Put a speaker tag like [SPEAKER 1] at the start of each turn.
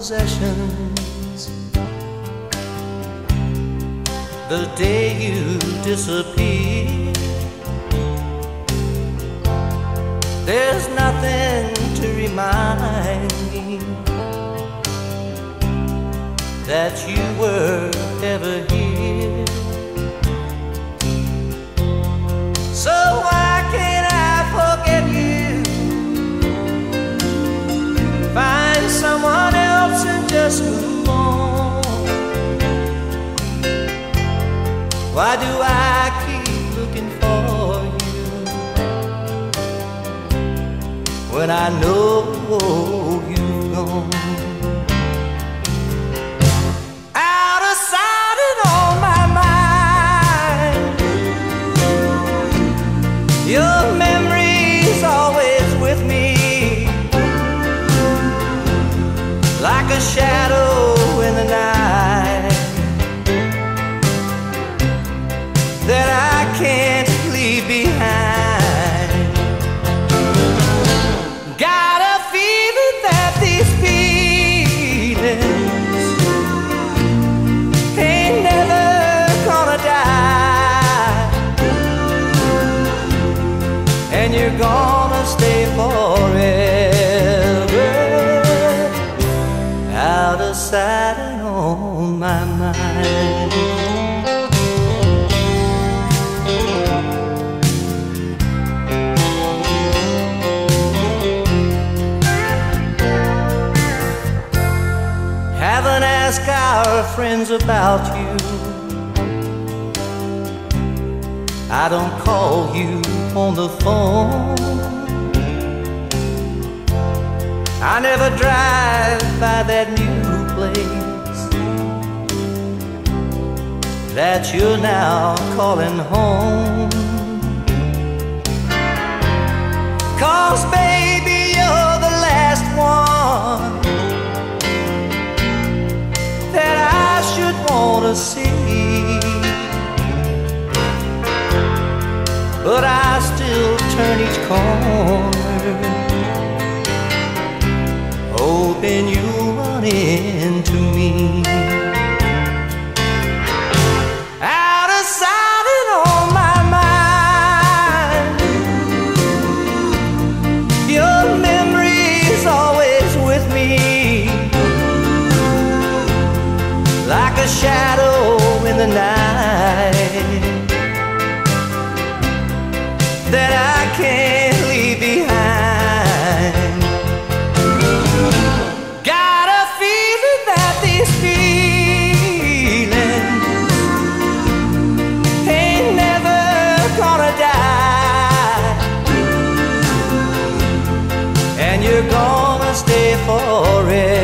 [SPEAKER 1] possessions. The day you disappear, there's nothing to remind me that you were ever here. So why can't I forget you? Find someone else and just move on. Why do I keep looking for you when I know you've gone? Out of sight and on my mind, your memory's always with me, like a shadow in the night that I can't leave behind. Got a feeling that these feelings ain't never gonna die, and you're gonna stay forever out of sight and on my mind. Haven't asked our friends about you. I don't call you on the phone. I never drive by that new place that you're now calling home. 'Cause baby, you're the last one that I should want to see. But I still turn each corner, hoping you'll run into me. Out of sight and on my mind, your memory's always with me, like a shadow in the night that I can't leave behind. Got a feeling that these feelings ain't never gonna die, and you're gonna stay forever